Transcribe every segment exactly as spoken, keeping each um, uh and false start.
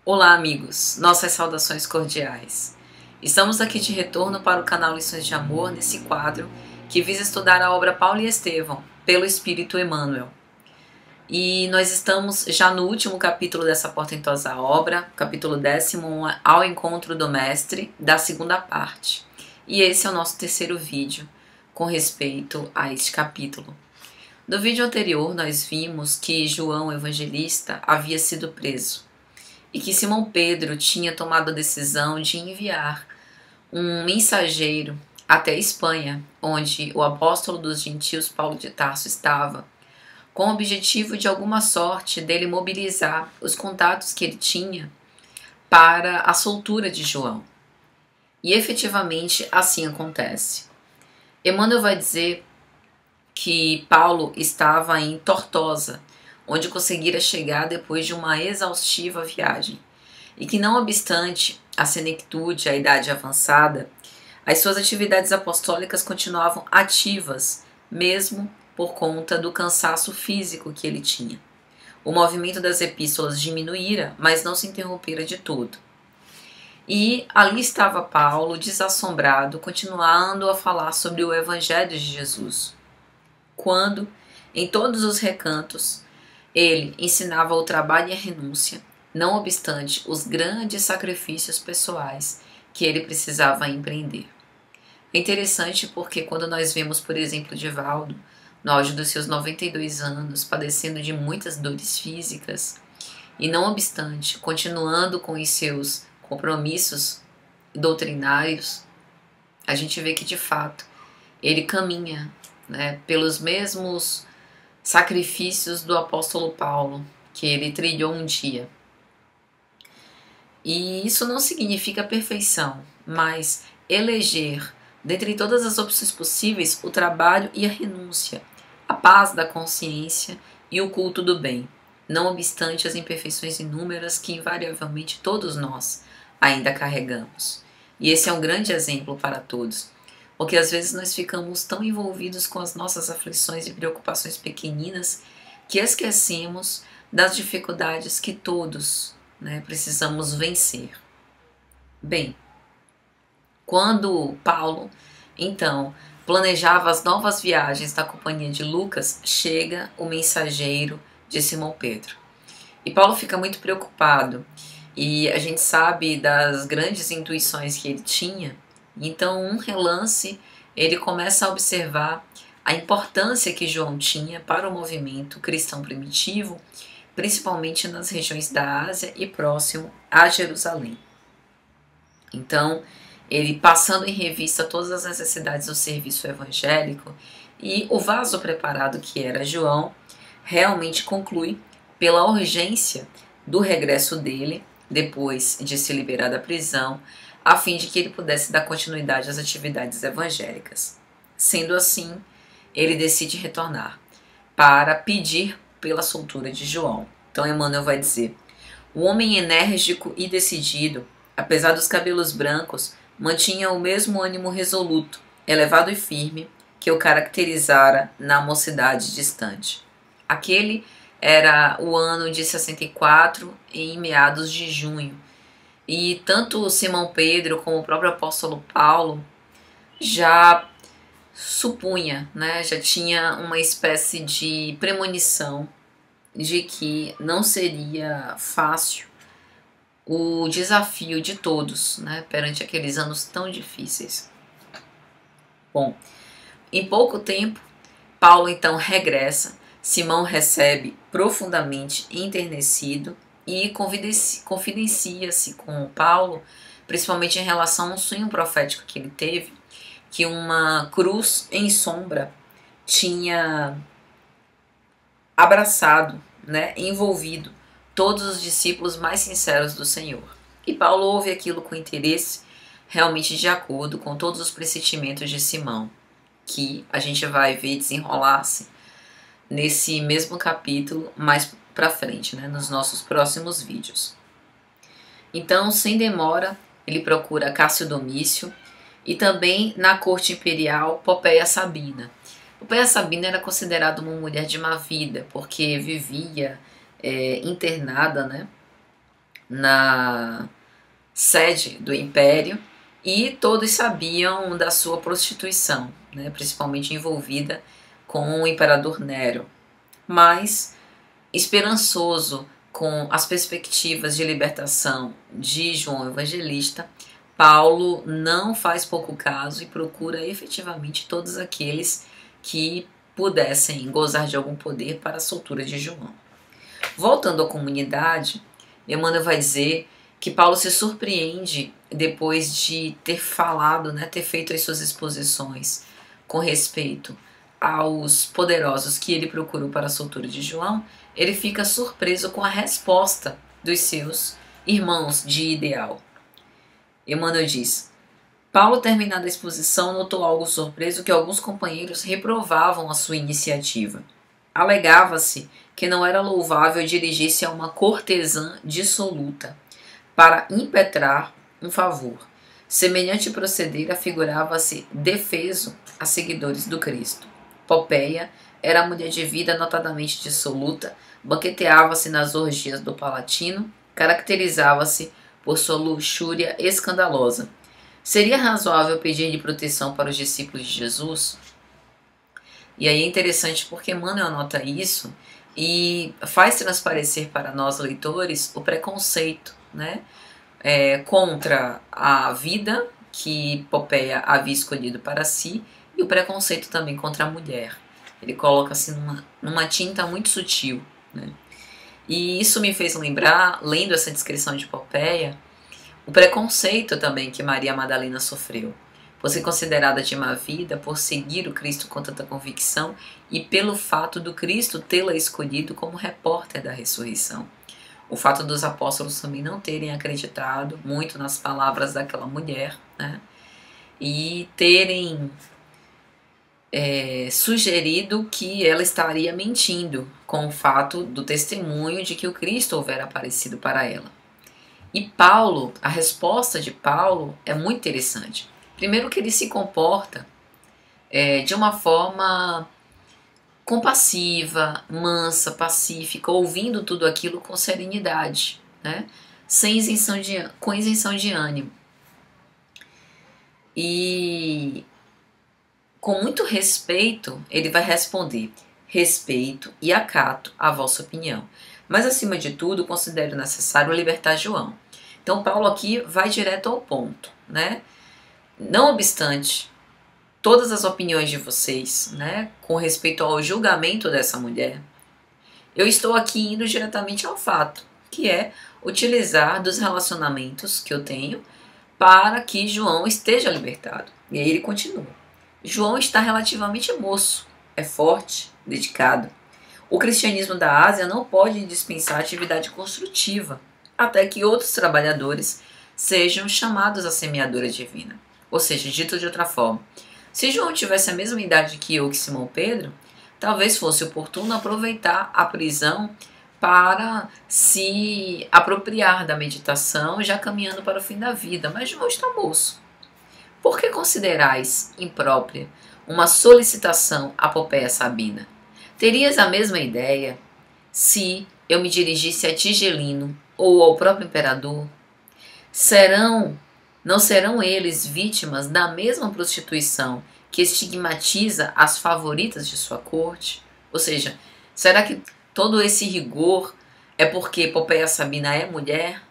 Olá, amigos, nossas saudações cordiais. Estamos aqui de retorno para o canal Lições de Amor nesse quadro que visa estudar a obra Paulo e Estevão, pelo Espírito Emmanuel. E nós estamos já no último capítulo dessa portentosa obra, capítulo décimo, Ao Encontro do Mestre, da segunda parte. E esse é o nosso terceiro vídeo com respeito a este capítulo. No vídeo anterior nós vimos que João Evangelista havia sido preso e que Simão Pedro tinha tomado a decisão de enviar um mensageiro até a Espanha, onde o apóstolo dos gentios Paulo de Tarso estava, com o objetivo de alguma sorte dele mobilizar os contatos que ele tinha para a soltura de João. E efetivamente assim acontece. Emmanuel vai dizer que Paulo estava em Tortosa, onde conseguira chegar depois de uma exaustiva viagem, e que, não obstante a senectude, a idade avançada, as suas atividades apostólicas continuavam ativas, mesmo por conta do cansaço físico que ele tinha. O movimento das epístolas diminuíra, mas não se interrompera de todo. E ali estava Paulo, desassombrado, continuando a falar sobre o Evangelho de Jesus, quando, em todos os recantos, ele ensinava o trabalho e a renúncia, não obstante os grandes sacrifícios pessoais que ele precisava empreender. É interessante porque quando nós vemos, por exemplo, Divaldo, no auge dos seus noventa e dois anos, padecendo de muitas dores físicas, e não obstante, continuando com os seus compromissos doutrinários, a gente vê que de fato ele caminha, né, pelos mesmos sacrifícios do apóstolo Paulo, que ele trilhou um dia. E isso não significa perfeição, mas eleger, dentre todas as opções possíveis, o trabalho e a renúncia, a paz da consciência e o culto do bem, não obstante as imperfeições inúmeras que invariavelmente todos nós ainda carregamos. E esse é um grande exemplo para todos, porque às vezes nós ficamos tão envolvidos com as nossas aflições e preocupações pequeninas que esquecemos das dificuldades que todos, né, precisamos vencer. Bem, quando Paulo, então, planejava as novas viagens da companhia de Lucas, chega o mensageiro de Simão Pedro. E Paulo fica muito preocupado, e a gente sabe das grandes intuições que ele tinha. Então, um relance, ele começa a observar a importância que João tinha para o movimento cristão primitivo, principalmente nas regiões da Ásia e próximo a Jerusalém. Então, ele passando em revista todas as necessidades do serviço evangélico e o vaso preparado que era João, realmente conclui pela urgência do regresso dele, depois de se liberar da prisão, a fim de que ele pudesse dar continuidade às atividades evangélicas. Sendo assim, ele decide retornar para pedir pela soltura de João. Então Emmanuel vai dizer: o homem enérgico e decidido, apesar dos cabelos brancos, mantinha o mesmo ânimo resoluto, elevado e firme que o caracterizara na mocidade distante. Aquele era o ano de sessenta e quatro, em meados de junho. E tanto Simão Pedro como o próprio apóstolo Paulo já supunha, né, já tinha uma espécie de premonição de que não seria fácil o desafio de todos, né, perante aqueles anos tão difíceis. Bom, em pouco tempo, Paulo então regressa, Simão recebe profundamente enternecido e confidencia-se com Paulo, principalmente em relação a um sonho profético que ele teve, que uma cruz em sombra tinha abraçado, né, envolvido todos os discípulos mais sinceros do Senhor. E Paulo ouve aquilo com interesse, realmente de acordo com todos os pressentimentos de Simão, que a gente vai ver desenrolar-se nesse mesmo capítulo mais para frente, né, nos nossos próximos vídeos. Então, sem demora, ele procura Cássio Domício e também na corte imperial Popéia Sabina. Popéia Sabina era considerada uma mulher de má vida, porque vivia é, internada, né, na sede do império e todos sabiam da sua prostituição, né, principalmente envolvida com o imperador Nero. Mas, esperançoso com as perspectivas de libertação de João Evangelista, Paulo não faz pouco caso e procura efetivamente todos aqueles que pudessem gozar de algum poder para a soltura de João. Voltando à comunidade, Emmanuel vai dizer que Paulo se surpreende depois de ter falado, né, ter feito as suas exposições com respeito aos poderosos que ele procurou para a soltura de João. Ele fica surpreso com a resposta dos seus irmãos de ideal. Emmanuel diz: Paulo, terminada a exposição, notou algo surpreso que alguns companheiros reprovavam a sua iniciativa. Alegava-se que não era louvável dirigir-se a uma cortesã dissoluta para impetrar um favor. Semelhante proceder afigurava-se defeso a seguidores do Cristo. Popéia era mulher de vida notadamente dissoluta, banqueteava-se nas orgias do Palatino, caracterizava-se por sua luxúria escandalosa. Seria razoável pedir de proteção para os discípulos de Jesus? E aí é interessante porque Emmanuel anota isso e faz transparecer para nós leitores o preconceito, né, é, contra a vida que Popéia havia escolhido para si e o preconceito também contra a mulher. Ele coloca assim numa, numa tinta muito sutil, né? E isso me fez lembrar, lendo essa descrição de Popéia, o preconceito também que Maria Madalena sofreu, por ser considerada de má vida, por seguir o Cristo com tanta convicção e pelo fato do Cristo tê-la escolhido como repórter da ressurreição. O fato dos apóstolos também não terem acreditado muito nas palavras daquela mulher, né? E terem é, sugerido que ela estaria mentindo com o fato do testemunho de que o Cristo houvera aparecido para ela. E Paulo, a resposta de Paulo é muito interessante. Primeiro que ele se comporta é, de uma forma compassiva, mansa, pacífica, ouvindo tudo aquilo com serenidade, né? Sem isenção de, com isenção de ânimo. E com muito respeito, ele vai responder: respeito e acato a vossa opinião. Mas, acima de tudo, considero necessário libertar João. Então, Paulo aqui vai direto ao ponto, né? Não obstante todas as opiniões de vocês, né, com respeito ao julgamento dessa mulher, eu estou aqui indo diretamente ao fato, que é utilizar dos relacionamentos que eu tenho para que João esteja libertado. E aí ele continua. João está relativamente moço, é forte, dedicado. O cristianismo da Ásia não pode dispensar atividade construtiva, até que outros trabalhadores sejam chamados à semeadura divina. Ou seja, dito de outra forma, se João tivesse a mesma idade que eu, que Simão Pedro, talvez fosse oportuno aproveitar a prisão para se apropriar da meditação, já caminhando para o fim da vida. Mas João está moço. Por que considerais imprópria uma solicitação à Popéia Sabina? Terias a mesma ideia se eu me dirigisse a Tigelino ou ao próprio imperador? Serão, não serão eles vítimas da mesma prostituição que estigmatiza as favoritas de sua corte? Ou seja, será que todo esse rigor é porque Popéia Sabina é mulher?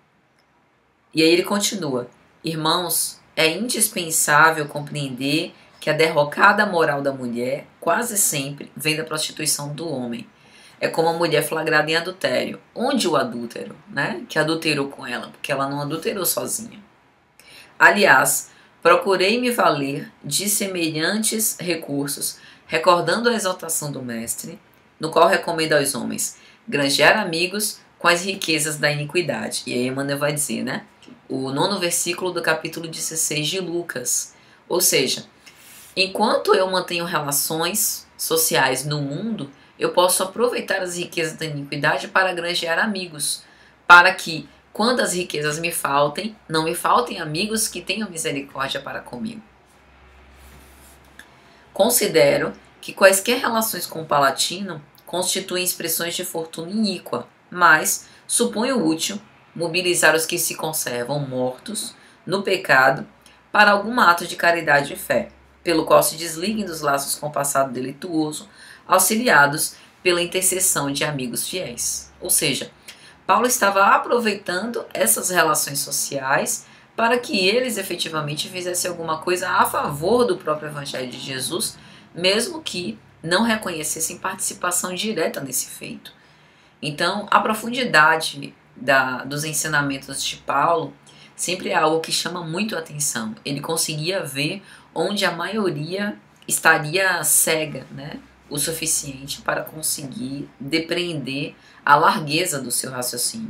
E aí ele continua: irmãos, é indispensável compreender que a derrocada moral da mulher quase sempre vem da prostituição do homem. É como a mulher flagrada em adultério. Onde o adúltero, né? Que adulterou com ela, porque ela não adulterou sozinha. Aliás, procurei me valer de semelhantes recursos, recordando a exaltação do Mestre, no qual recomenda aos homens granjear amigos com as riquezas da iniquidade. E aí Emmanuel vai dizer, né? O nono versículo do capítulo dezesseis de Lucas. Ou seja, enquanto eu mantenho relações sociais no mundo, eu posso aproveitar as riquezas da iniquidade para granjear amigos, para que, quando as riquezas me faltem, não me faltem amigos que tenham misericórdia para comigo. Considero que quaisquer relações com o Palatino constituem expressões de fortuna iníqua, mas suponho útil mobilizar os que se conservam mortos no pecado para algum ato de caridade e fé, pelo qual se desliguem dos laços com o passado delituoso, auxiliados pela intercessão de amigos fiéis. Ou seja, Paulo estava aproveitando essas relações sociais para que eles efetivamente fizessem alguma coisa a favor do próprio Evangelho de Jesus, mesmo que não reconhecessem participação direta nesse feito. Então, a profundidade da, dos ensinamentos de Paulo sempre é algo que chama muito a atenção. Ele conseguia ver onde a maioria estaria cega, né, o suficiente para conseguir depreender a largueza do seu raciocínio.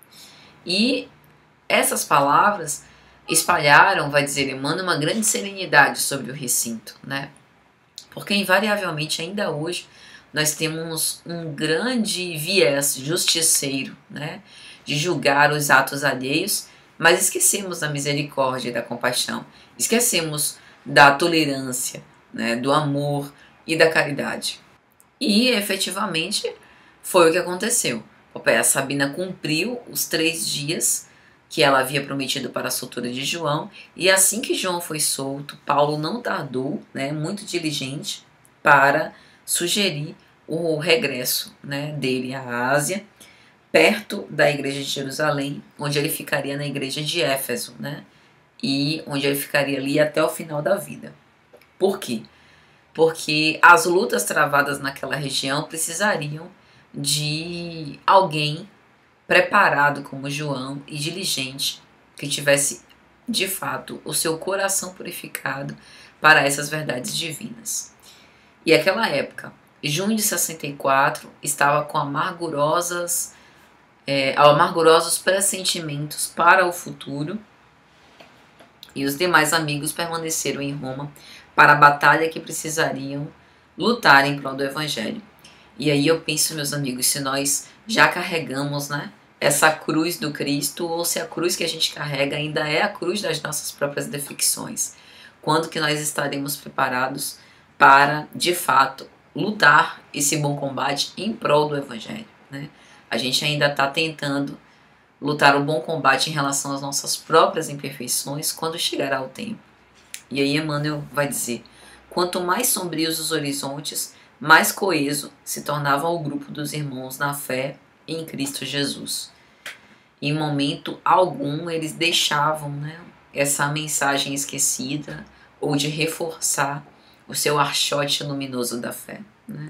E essas palavras espalharam, vai dizer Emmanuel, uma grande serenidade sobre o recinto, né? Porque invariavelmente ainda hoje nós temos um grande viés justiceiro, né, de julgar os atos alheios, mas esquecemos da misericórdia e da compaixão, esquecemos da tolerância, né, do amor e da caridade. E efetivamente foi o que aconteceu. A Sabina cumpriu os três dias que ela havia prometido para a soltura de João, e assim que João foi solto, Paulo não tardou, né, muito diligente, para sugerir o regresso, né, dele à Ásia, perto da igreja de Jerusalém, onde ele ficaria na igreja de Éfeso, né, e onde ele ficaria ali até o final da vida. Por quê? Porque as lutas travadas naquela região precisariam de alguém preparado como João e diligente, que tivesse de fato o seu coração purificado para essas verdades divinas. E aquela época, junho de sessenta e quatro, estava com amargurosas, é, amargurosos pressentimentos para o futuro, e os demais amigos permaneceram em Roma para a batalha que precisariam lutar em prol do Evangelho. E aí eu penso, meus amigos, se nós já carregamos, né, essa cruz do Cristo, ou se a cruz que a gente carrega ainda é a cruz das nossas próprias defecções. Quando que nós estaremos preparados para, de fato, lutar esse bom combate em prol do Evangelho, né? A gente ainda está tentando lutar o bom combate em relação às nossas próprias imperfeições quando chegará o tempo. E aí Emmanuel vai dizer: quanto mais sombrios os horizontes, mais coeso se tornava o grupo dos irmãos na fé em Cristo Jesus. Em momento algum eles deixavam, né, essa mensagem esquecida ou de reforçar o seu archote luminoso da fé, né?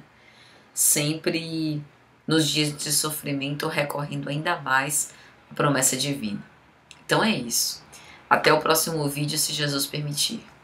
Sempre nos dias de sofrimento recorrendo ainda mais à promessa divina. Então é isso. Até o próximo vídeo, se Jesus permitir.